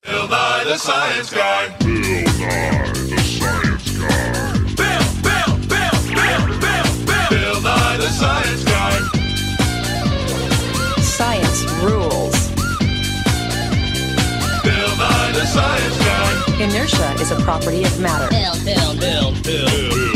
Bill Nye the Science Guy. Bill Nye the Science Guy. Bill Nye the Science Guy. Science rules. Bill Nye the Science Guy. Inertia is a property of matter. Bill.